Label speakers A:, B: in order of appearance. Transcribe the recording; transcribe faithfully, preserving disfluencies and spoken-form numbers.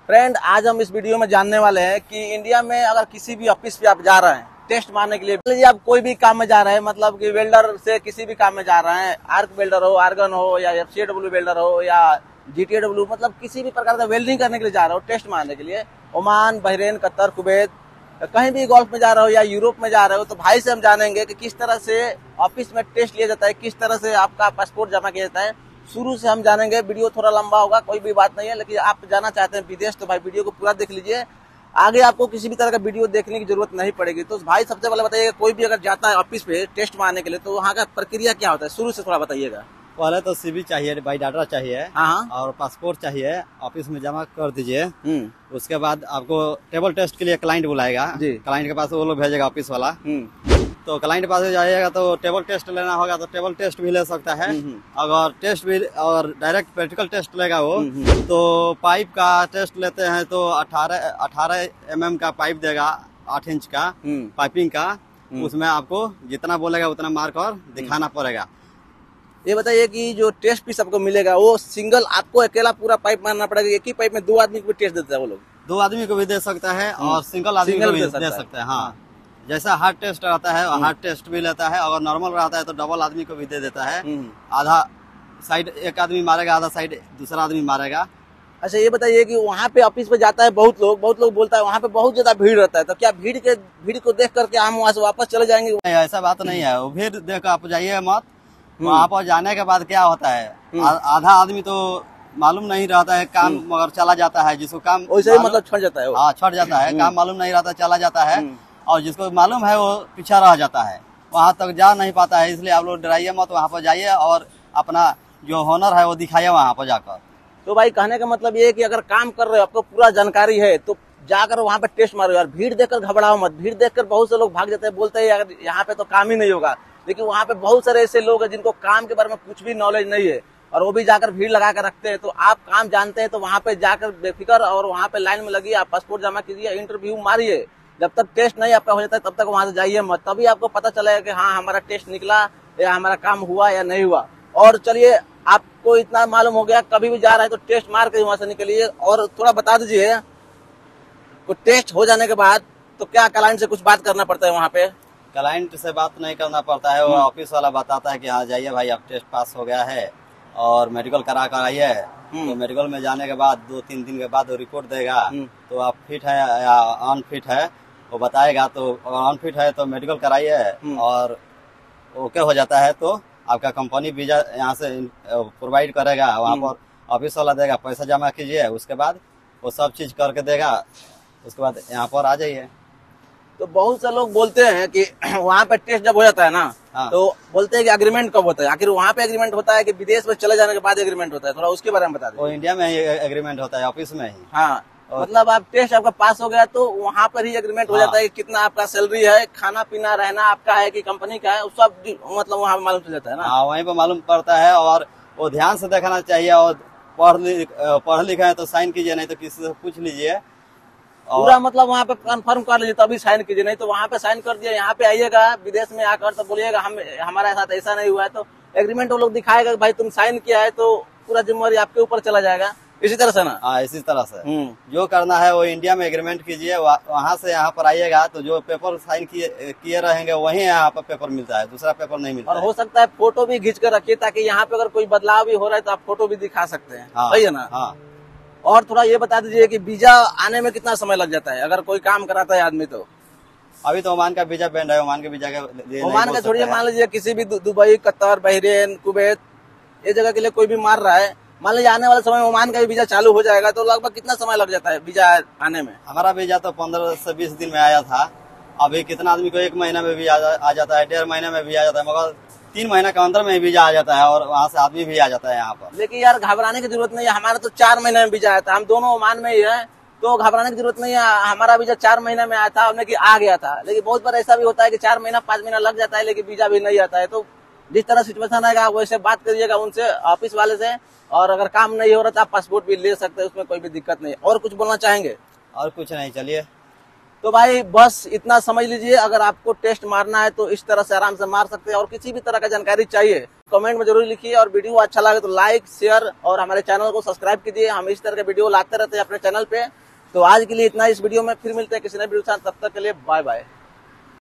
A: Friend, आज हम इस वीडियो में जानने वाले हैं कि इंडिया में अगर किसी भी ऑफिस पे आप जा रहे हैं टेस्ट मारने के लिए, लीजिए आप कोई भी काम में जा रहे हैं, मतलब कि वेल्डर से किसी भी काम में जा रहे हैं, आर्क वेल्डर हो, आर्गन हो, या एफसीडब्ल्यू वेल्डर हो, या जीटीडब्ल्यू, मतलब किसी भी प्रकार का वेल्डिंग करने के लिए जा रहे हो टेस्ट मारने के लिए, ओमान, बहरीन, कतर, कुवैत, कहीं भी गल्फ में जा रहे हो या यूरोप में जा रहे हो, तो भाई से हम जानेंगे कि किस तरह से ऑफिस में टेस्ट लिया जाता है, किस तरह से आपका पासपोर्ट जमा किया जाता है। शुरू से हम जानेंगे। वीडियो थोड़ा लंबा होगा, कोई भी बात नहीं है, लेकिन आप जाना चाहते हैं विदेश तो भाई वीडियो को पूरा देख लीजिए। आगे आपको किसी भी तरह का वीडियो देखने की जरूरत नहीं पड़ेगी। तो भाई सबसे पहले बताइएगा, कोई भी अगर जाता है ऑफिस पे टेस्ट मारने के लिए तो वहाँ का प्रक्रिया क्या होता है, शुरू से थोड़ा बताइएगा।
B: पहले तो सीवी चाहिए, बाई डाटा चाहिए,
A: हाँ,
B: और पासपोर्ट चाहिए, ऑफिस में जमा कर दीजिए। उसके बाद आपको टेबल टेस्ट के लिए क्लाइंट बुलाएगा, क्लाइंट के पास वो लोग भेजेगा ऑफिस वाला। तो क्लाइंट के पास जाइएगा तो टेबल टेस्ट लेना होगा तो टेबल टेस्ट भी ले सकता है। अगर टेस्ट भी और डायरेक्ट प्रैक्टिकल टेस्ट लेगा वो तो पाइप का टेस्ट लेते हैं तो अठारह अठारह एम एम का पाइप देगा, आठ इंच का पाइपिंग का। उसमें आपको जितना बोलेगा उतना मार्क और दिखाना पड़ेगा।
A: ये बताइए कि जो टेस्ट पीस आपको मिलेगा वो सिंगल आपको अकेला पूरा पाइप मारना पड़ेगा, एक ही पाइप में दो आदमी को भी टेस्ट देता है वो लोग?
B: दो आदमी को भी दे सकता है और सिंगल आदमी को भी दे सकता है। हाँ, जैसा हार्ड टेस्ट रहता है हार्ड टेस्ट भी लेता है, अगर नॉर्मल रहता है तो डबल आदमी को भी दे देता है। आधा साइड एक आदमी मारेगा, आधा साइड दूसरा आदमी मारेगा।
A: अच्छा, ये बताइए कि वहाँ पे ऑफिस पे जाता है बहुत लोग बहुत लोग बोलता है वहाँ पे बहुत ज्यादा भीड़ रहता है, तो क्या भीड़ के भीड़ को देख करके हम वहाँ से वापस चले जाएंगे?
B: नहीं, ऐसा बात नहीं है। वो भीड़ देख आप जाइए मत। वहाँ पर जाने के बाद क्या होता है, आधा आदमी तो मालूम नहीं रहता है काम, मगर चला जाता है। जिसको काम
A: वैसे ही मतलब छट जाता है,
B: हाँ छट जाता है, काम मालूम नहीं रहता चला जाता है, और जिसको मालूम है वो पीछा रह जाता है, वहाँ तक जा नहीं पाता है। इसलिए आप लोग डराइए मत, वहाँ पर जाइए और अपना जो हुनर है वो दिखाइए वहाँ पर जाकर।
A: तो भाई कहने का मतलब ये है कि अगर काम कर रहे हो, आपको पूरा जानकारी है, तो जाकर वहाँ पे टेस्ट मारो यार। भीड़ देखकर घबराओ मत। भीड़ देखकर बहुत से लोग भाग जाते हैं, बोलते हैं यार यहाँ पे तो काम ही नहीं होगा, लेकिन वहाँ पे बहुत सारे ऐसे लोग हैं जिनको काम के बारे में कुछ भी नॉलेज नहीं है और वो भी जाकर भीड़ लगा कर रखते हैं। तो आप काम जानते हैं तो वहाँ पे जाकर बेफिक्र और वहाँ पे लाइन में लगिए, आप पासपोर्ट जमा कीजिए, इंटरव्यू मारिए। जब तक टेस्ट नहीं आपका हो जाता है तब तक वहां से जाइए मत, तभी आपको पता चलेगा कि हाँ हमारा टेस्ट निकला या हमारा काम हुआ या नहीं हुआ। और चलिए, आपको इतना मालूम हो गया, कभी भी जा रहा है तो टेस्ट मार के वहां से निकलिए। और थोड़ा बता दीजिए, तो टेस्ट हो जाने के बाद तो क्या क्लाइंट से कुछ बात करना पड़ता है? वहाँ पे
B: क्लाइंट से बात नहीं करना पड़ता है, वो ऑफिस वाला बताता है कि हाँ जाइए भाई आप टेस्ट पास हो गया है और मेडिकल करा कर आइए। तो मेडिकल में जाने के बाद दो तीन दिन के बाद वो रिपोर्ट देगा, तो आप फिट है या अनफिट है वो बताएगा। तो अगर अनफिट है तो मेडिकल कराइए, और ओके हो जाता है तो आपका कंपनी वीजा यहाँ से प्रोवाइड करेगा, वहाँ पर ऑफिस वाला देगा, पैसा जमा कीजिए, उसके बाद वो सब चीज करके देगा, उसके बाद यहाँ पर आ जाइए।
A: तो बहुत से लोग बोलते हैं कि वहाँ पे टेस्ट जब हो जाता है ना, हाँ। तो बोलते हैं कि एग्रीमेंट कब होता है? आखिर वहाँ पे एग्रीमेंट होता है कि विदेश में चले जाने के बाद एग्रीमेंट होता है? थोड़ा उसके बारे में बता दीजिए।
B: वो इंडिया में ही एग्रीमेंट होता है, ऑफिस में ही।
A: हाँ, मतलब आप टेस्ट आपका पास हो गया तो वहाँ पर ही एग्रीमेंट हो जाता है कि कितना आपका सैलरी है, खाना पीना रहना आपका है कि कंपनी का है, सब मतलब वहाँ पे मालूम चल जाता है ना।
B: हाँ, वहीं पे मालूम पड़ता है। और वो ध्यान से देखना चाहिए, और पढ़ पढ़ लिखा है तो साइन कीजिए, नहीं तो किसी से पूछ लीजिए
A: पूरा, मतलब वहाँ पे कंफर्म कर लीजिए तभी साइन कीजिए, नहीं तो वहाँ पे साइन कर दिया, यहाँ पे आइएगा विदेश में आकर तो बोलिएगा हम हमारे साथ ऐसा नहीं हुआ है, तो एग्रीमेंट वो लोग दिखाएगा भाई तुम साइन किया है, तो पूरा जिम्मेवारी आपके ऊपर चला जाएगा। इसी तरह से ना?
B: हाँ, इसी तरह से जो करना है वो इंडिया में एग्रीमेंट कीजिए, वहाँ से यहाँ पर आइएगा तो जो पेपर साइन किए किए रहेंगे वही यहाँ पर पेपर मिलता है, दूसरा पेपर नहीं मिलता।
A: और हो सकता है फोटो भी खींच कर रखिए ताकि यहाँ पे अगर कोई बदलाव भी हो रहा है तो आप फोटो भी दिखा सकते हैं। हाँ, सही है ना?
B: हाँ।
A: और थोड़ा ये बता दीजिए कि वीजा आने में कितना समय लग जाता है अगर कोई काम कराता है आदमी? तो
B: अभी तो ओमान का वीजा बैंड है, ओमान के वीजा के
A: ओमान का छोड़िए, मान लीजिए किसी भी दुबई, कतर, बहरीन, कुवैत, ये जगह के लिए कोई भी मार रहा है, मान लीजिए आने वाले समय में ओमान का भी वीजा चालू हो जाएगा, तो लगभग कितना समय लग जाता है वीजा आने में?
B: हमारा वीजा तो पंद्रह से बीस दिन में आया था। अभी कितना आदमी को एक महीना में भी आ जाता है, डेढ़ महीने में भी आ जाता है, मगर तीन महीना के अंदर में वीजा आ जाता है और वहाँ से आदमी भी आ जाता है यहाँ पर।
A: लेकिन यार घबराने की जरूरत नहीं है, हमारा तो चार महीने में वीजा आया था, हम दोनों ओमान में ही है, तो घबराने की जरूरत नहीं है। हमारा वीजा चार महीने में आया था, हमने कि आ गया था, लेकिन बहुत बार ऐसा भी होता है कि चार महीना पाँच महीना लग जाता है लेकिन वीजा भी नहीं आता है। तो जिस तरह सिचुएशन आएगा वैसे बात करिएगा उनसे, ऑफिस वाले से, और अगर काम नहीं हो रहा तो आप पासपोर्ट भी ले सकते हैं, उसमें कोई भी दिक्कत नहीं। और कुछ बोलना चाहेंगे?
B: और कुछ नहीं, चलिए
A: तो भाई बस इतना समझ लीजिए, अगर आपको टेस्ट मारना है तो इस तरह से आराम से मार सकते हैं। और किसी भी तरह का जानकारी चाहिए कमेंट में जरूर लिखिए, और वीडियो अच्छा लगे तो लाइक शेयर और हमारे चैनल को सब्सक्राइब कीजिए। हम इस तरह के वीडियो लाते रहते हैं अपने चैनल पे। तो आज के लिए इतना इस वीडियो में, फिर मिलते हैं किसी नए वीडियो के साथ, तब तक के लिए बाय बाय।